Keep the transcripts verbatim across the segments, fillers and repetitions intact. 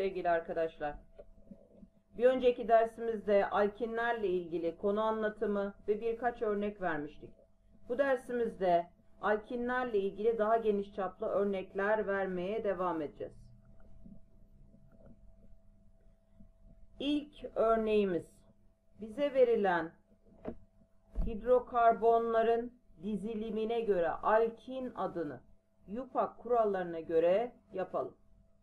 sevgili arkadaşlar. Bir önceki dersimizde alkinlerle ilgili konu anlatımı ve birkaç örnek vermiştik. Bu dersimizde alkinlerle ilgili daha geniş çaplı örnekler vermeye devam edeceğiz. İlk örneğimiz bize verilen hidrokarbonların dizilimine göre alkin adını YUPAC kurallarına göre yapalım.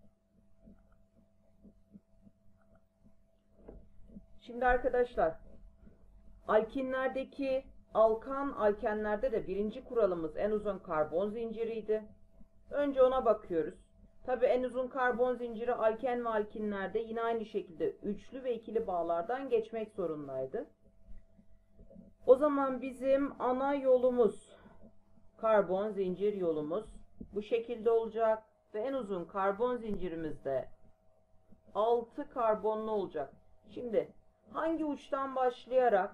Şimdi arkadaşlar, alkinlerdeki alkan alkenlerde de birinci kuralımız en uzun karbon zinciriydi. Önce ona bakıyoruz. Tabi en uzun karbon zinciri alken ve alkinlerde yine aynı şekilde üçlü ve ikili bağlardan geçmek zorundaydı. O zaman bizim ana yolumuz, karbon zincir yolumuz bu şekilde olacak ve en uzun karbon zincirimizde altı karbonlu olacak. Şimdi hangi uçtan başlayarak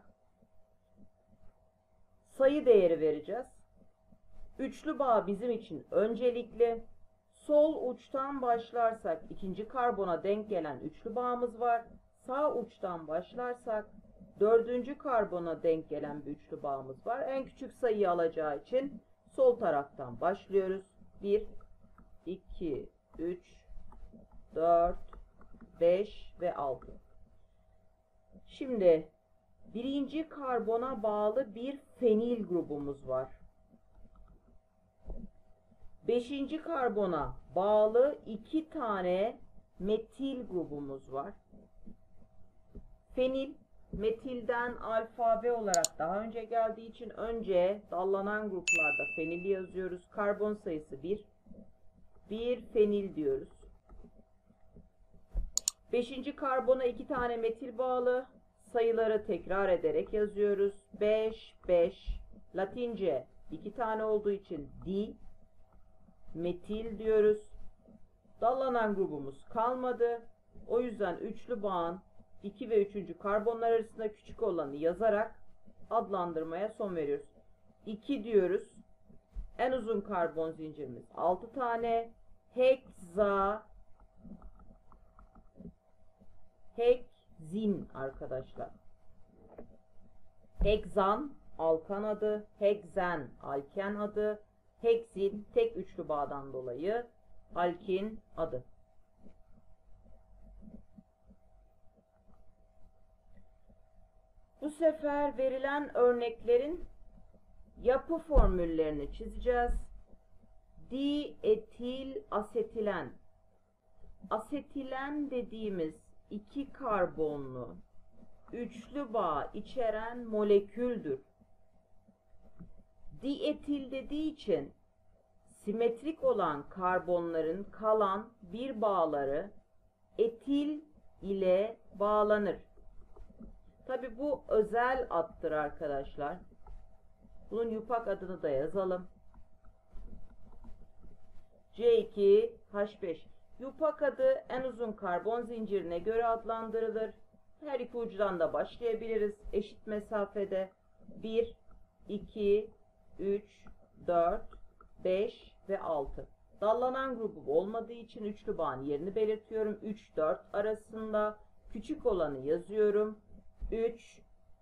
sayı değeri vereceğiz? Üçlü bağ bizim için öncelikli. Sol uçtan başlarsak ikinci karbona denk gelen üçlü bağımız var. Sağ uçtan başlarsak dördüncü karbona denk gelen bir üçlü bağımız var. En küçük sayıyı alacağı için sol taraftan başlıyoruz. bir, iki, üç, dört, beş ve altı. Şimdi birinci karbona bağlı bir fenil grubumuz var. Beşinci karbona bağlı iki tane metil grubumuz var. Fenil, metilden alfabe olarak daha önce geldiği için önce dallanan gruplarda fenili yazıyoruz. Karbon sayısı bir. bir fenil diyoruz. Beşinci karbona iki tane metil bağlı. Sayıları tekrar ederek yazıyoruz. beş, beş. Latince iki tane olduğu için di. Metil diyoruz. Dallanan grubumuz kalmadı. O yüzden üçlü bağın iki ve üçüncü karbonlar arasında küçük olanı yazarak adlandırmaya son veriyoruz. iki diyoruz. En uzun karbon zincirimiz altı tane. Heksa Hekzin arkadaşlar. Heksan alkan adı, heksen alken adı, heksin tek üçlü bağdan dolayı alkin adı. Bu sefer verilen örneklerin yapı formüllerini çizeceğiz. Dietil asetilen. Asetilen dediğimiz iki karbonlu üçlü bağ içeren moleküldür. Dietil dediği için simetrik olan karbonların kalan bir bağları etil ile bağlanır. Tabi bu özel addır arkadaşlar. Bunun YUPAC adını da yazalım. C iki H beş. YUPAC adı en uzun karbon zincirine göre adlandırılır. Her iki ucudan da başlayabiliriz. Eşit mesafede bir, iki, üç, dört, beş ve altı. Dallanan grubu olmadığı için üçlü bağın yerini belirtiyorum. üç dört arasında küçük olanı yazıyorum. üç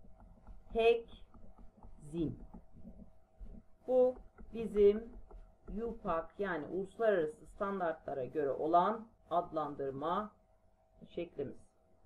hekzin. Bu bizim YUPAC yani uluslararası standartlara göre olan adlandırma şeklimiz.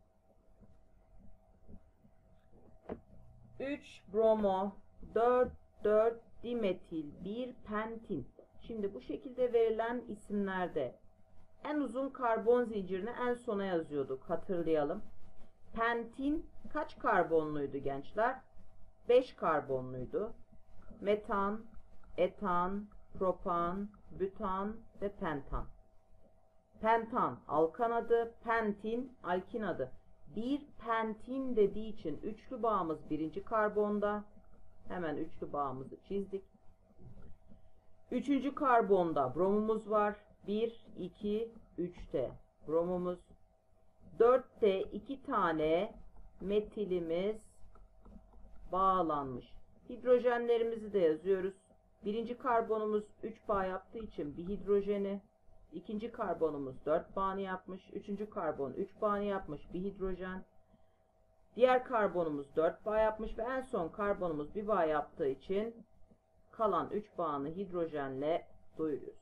üç bromo, dört dört dimetil, bir pentin. Şimdi bu şekilde verilen isimlerde en uzun karbon zincirini en sona yazıyorduk. Hatırlayalım. Pentin kaç karbonluydu gençler? beş karbonluydu. Metan, etan, propan, bütan ve pentan. Pentan alkan adı, pentin alkin adı. Bir pentin dediği için üçlü bağımız birinci karbonda. Hemen üçlü bağımızı çizdik. Üçüncü karbonda bromumuz var. bir, iki, üçte bromumuz. dörtte iki tane metilimiz bağlanmış. Hidrojenlerimizi de yazıyoruz. Birinci karbonumuz üç bağ yaptığı için bir hidrojeni. İkinci karbonumuz dört bağını yapmış. Üçüncü karbon üç bağını yapmış. Bir hidrojen. Diğer karbonumuz dört bağ yapmış ve en son karbonumuz bir bağ yaptığı için kalan üç bağını hidrojenle doyuruyoruz.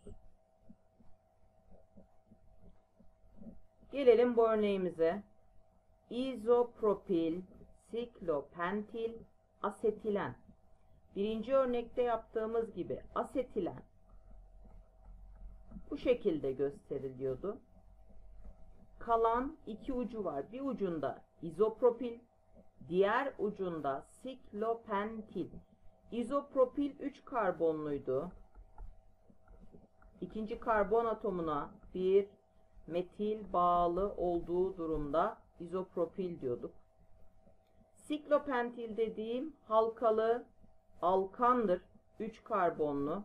Gelelim bu örneğimize. İzopropil, siklopentil, asetilen. Birinci örnekte yaptığımız gibi asetilen bu şekilde gösteriliyordu. Kalan iki ucu var. Bir ucunda izopropil, diğer ucunda siklopentil. İzopropil üç karbonluydu. İkinci karbon atomuna bir metil bağlı olduğu durumda izopropil diyorduk. Siklopentil dediğim halkalı alkandır. üç karbonlu.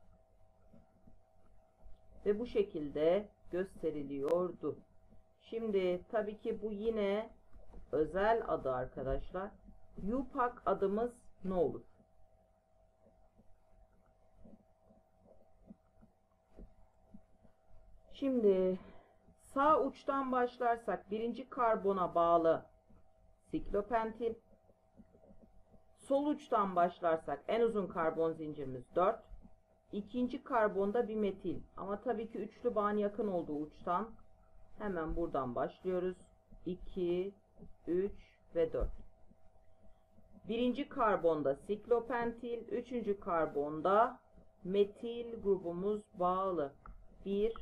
Ve bu şekilde gösteriliyordu. Şimdi tabii ki bu yine özel adı arkadaşlar. Yupak adımız ne olur? Şimdi sağ uçtan başlarsak birinci karbona bağlı siklopentil. Sol uçtan başlarsak en uzun karbon zincirimiz dört. İkinci karbonda bir metil. Ama tabii ki üçlü bağın yakın olduğu uçtan hemen buradan başlıyoruz. iki, üç ve dört. Birinci karbonda siklopentil, üçüncü karbonda metil grubumuz bağlı. bir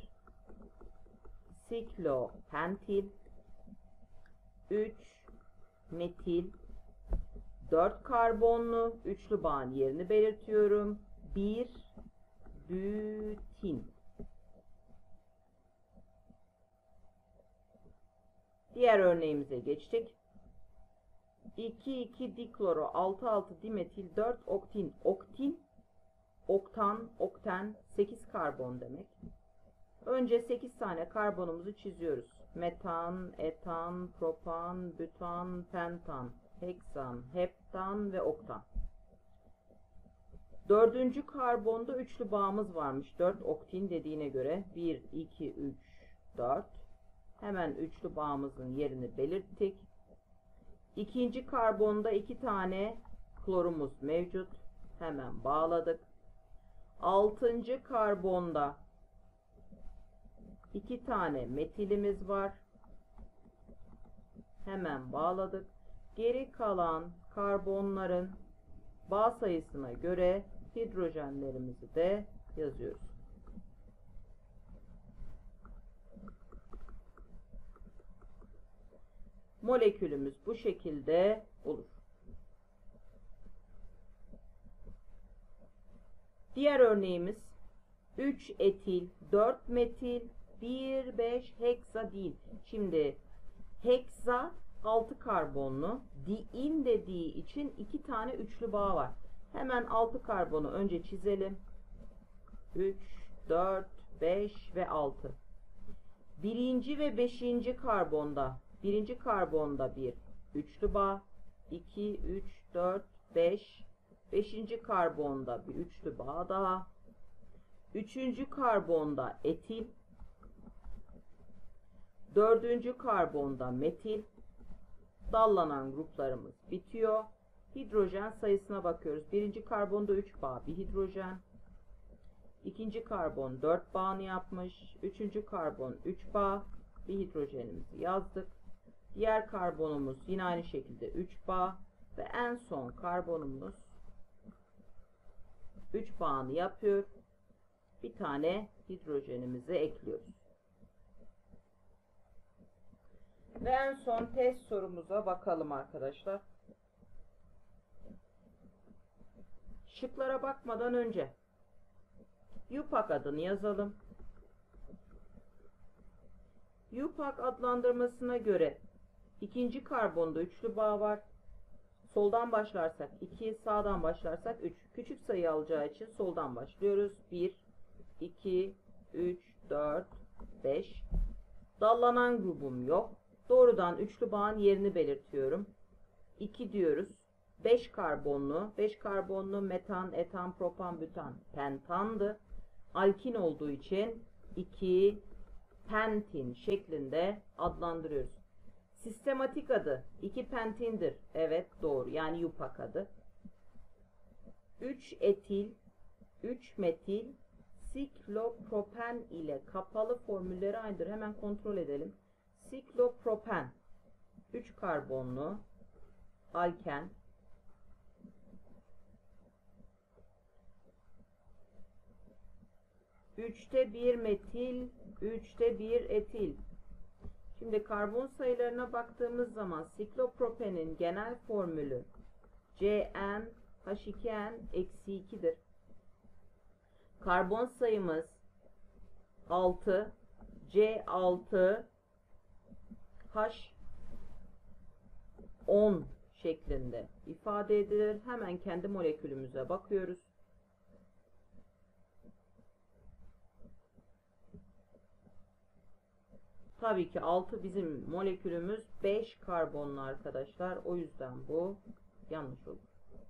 siklopentil, üç metil, dört karbonlu üçlü bağın yerini belirtiyorum. bir bütin. Diğer örneğimize geçtik. iki iki dikloro, altı altı dimetil, dört oktin. Oktin, oktan, okten, sekiz karbon demek. Önce sekiz tane karbonumuzu çiziyoruz. Metan, etan, propan, bütan, pentan, heksan, heptan ve oktan. Dördüncü karbonda üçlü bağımız varmış. dört oktin dediğine göre bir, iki, üç, dört. Hemen üçlü bağımızın yerini belirttik. İkinci karbonda iki tane klorumuz mevcut. Hemen bağladık. Altıncı karbonda iki tane metilimiz var. Hemen bağladık. Geri kalan karbonların bağ sayısına göre hidrojenlerimizi de yazıyoruz. Molekülümüz bu şekilde olur. Diğer örneğimiz üç etil, dört metil, bir beş heksadin. Şimdi heksa altı karbonlu, diin dediği için iki tane üçlü bağ var. Hemen altı karbonu önce çizelim. üç, dört, beş ve altı. Birinci ve beşinci karbonda, birinci karbonda bir üçlü bağ, iki, üç, dört, beş. Beşinci karbonda bir üçlü bağ daha. Üçüncü karbonda etil. Dördüncü karbonda metil. Dallanan gruplarımız bitiyor. Hidrojen sayısına bakıyoruz. Birinci karbonda üç bağ, bir hidrojen. İkinci karbon dört bağını yapmış. Üçüncü karbon üç bağ, bir hidrojenimizi yazdık. Diğer karbonumuz yine aynı şekilde üç bağ ve en son karbonumuz üç bağını yapıyor. Bir tane hidrojenimizi ekliyoruz. Ve en son test sorumuza bakalım arkadaşlar. Şıklara bakmadan önce Yupak adını yazalım. Yupak adlandırmasına göre ikinci karbonda üçlü bağ var. Soldan başlarsak iki, sağdan başlarsak üç. Küçük sayı alacağı için soldan başlıyoruz. bir, iki, üç, dört, beş. Dallanan grubum yok. Doğrudan üçlü bağın yerini belirtiyorum. iki diyoruz. beş karbonlu, beş karbonlu metan, etan, propan, bütan, pentandı. Alkin olduğu için iki pentin şeklinde adlandırıyoruz. Sistematik adı iki pentindir. Evet doğru. Yani yupak adı. üç etil, üç metil, siklopropen ile kapalı formülleri aynıdır. Hemen kontrol edelim. Siklopropen üç karbonlu alken, üçte bir metil, üçte bir etil. Şimdi karbon sayılarına baktığımız zaman siklopropenin genel formülü C N H iki N eksi iki'dir. Karbon sayımız altı, C altı H on şeklinde ifade edilir. Hemen kendi molekülümüze bakıyoruz. Tabii ki altı bizim molekülümüz beş karbonlu arkadaşlar. O yüzden bu yanlış olur.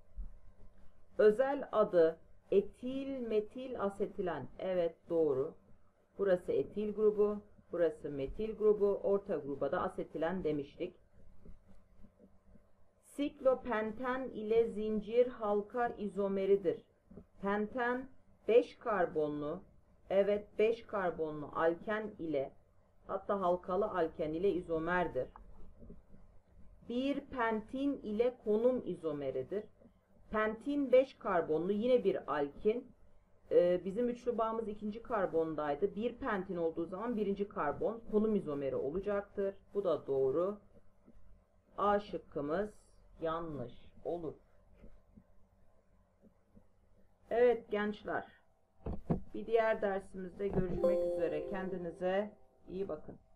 Özel adı etil metil asetilen. Evet doğru. Burası etil grubu. Burası metil grubu. Orta gruba da asetilen demiştik. Siklopenten ile zincir halka izomeridir. Penten beş karbonlu. Evet beş karbonlu alken ile, hatta halkalı alken ile izomerdir. bir pentin ile konum izomeridir. Pentin beş karbonlu yine bir alkin. Ee, bizim üçlü bağımız ikinci karbondaydı. bir pentin olduğu zaman birinci karbon konum izomeri olacaktır. Bu da doğru. A şıkkımız yanlış olur. Evet gençler. Bir diğer dersimizde görüşmek üzere. Kendinize iyi bakın.